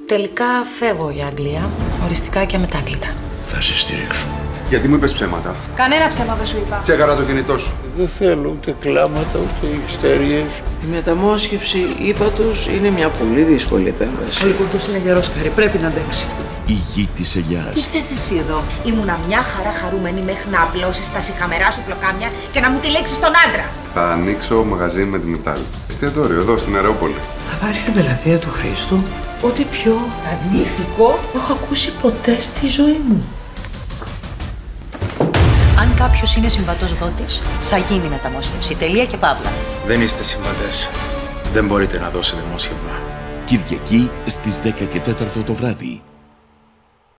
Τελικά φεύγω για Αγγλία, οριστικά και αμετάκλητα. Θα σε στηρίξω. Γιατί μου είπες ψέματα? Κανένα ψέμα δεν σου είπα. Τσέκαρα το κινητό σου. Δεν θέλω ούτε κλάματα ούτε ιστερίες. Η μεταμόσχευση, είπα τους, είναι μια πολύ δύσκολη επέμβαση. Ο Λυκουργός είναι γερός, Χαρή, πρέπει να αντέξει. Η γη της ελιάς. Τι θες εσύ εδώ? Ήμουνα μια χαρά χαρούμενη μέχρι να απλώσεις τα σιχαμερά σου πλοκάμια και να μου τυλίξεις τον άντρα. Θα ανοίξω μαγαζί με τη Μητάλη. Εστιατόριο εδώ στην Αερόπολη. Θα πάρεις την πελατεία του Χρήστου. Ό,τι πιο ανήθικο έχω ακούσει ποτέ στη ζωή μου. Αν κάποιος είναι συμβατός δότης, θα γίνει μεταμόσχευση. Τελεία και παύλα. Δεν είστε συμβατές. Δεν μπορείτε να δώσετε μόσχευμα. Κυριακή στις 10 και 4 το βράδυ.